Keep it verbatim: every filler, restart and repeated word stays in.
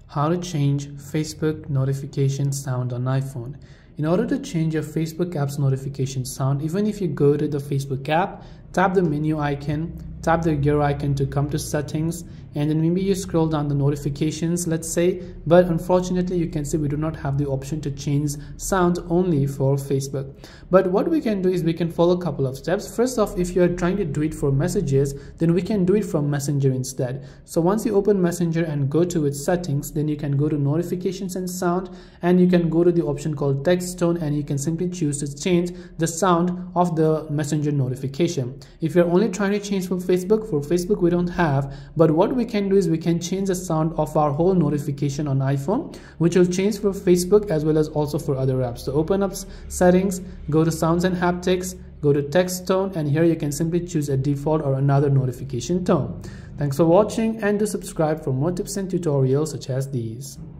How to change Facebook notification sound on iPhone. In order to change your Facebook app's notification sound, even if you go to the Facebook app, tap the menu icon, tap the gear icon to come to settings, and then maybe you scroll down the notifications, let's say, but unfortunately you can see we do not have the option to change sound only for Facebook. But what we can do is we can follow a couple of steps. First off, if you are trying to do it for messages, then we can do it from Messenger instead. So once you open Messenger and go to its settings, then you can go to notifications and sound, and you can go to the option called text tone, and you can simply choose to change the sound of the Messenger notification. If you're only trying to change for Facebook, for Facebook we don't have, but what we can do is we can change the sound of our whole notification on iPhone, which will change for Facebook as well as also for other apps. So open up settings, go to sounds and haptics, go to text tone, and here you can simply choose a default or another notification tone. Thanks for watching, and do subscribe for more tips and tutorials such as these.